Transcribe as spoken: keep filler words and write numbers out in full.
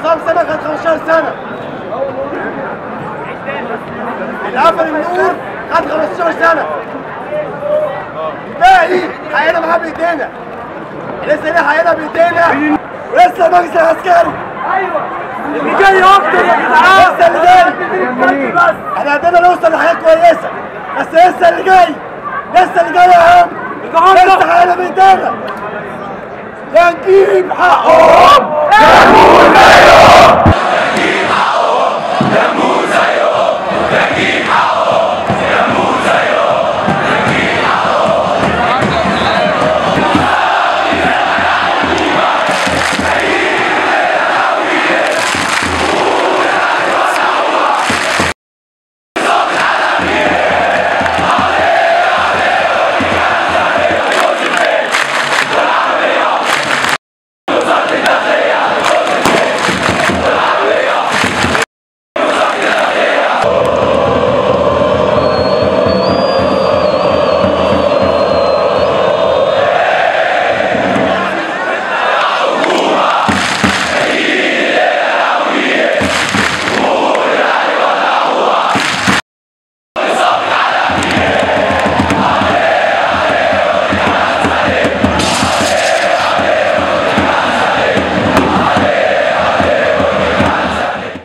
عصام سنه خد خمستاشر سنه. اللي قفل النور خد خمستاشر سنه. الباقي حقنا معاه بايدينا. لسه ليه حقنا بايدينا ولسه المجلس العسكري. ايوه اللي جاي اكتر يا جدعان. لسه اللي جاي. بس احنا قدرنا نوصل لحاجه كويسه بس لسه اللي جاي. لسه اللي جاي يا عم. لسه حقنا بايدينا. يا نجيب حقهم يا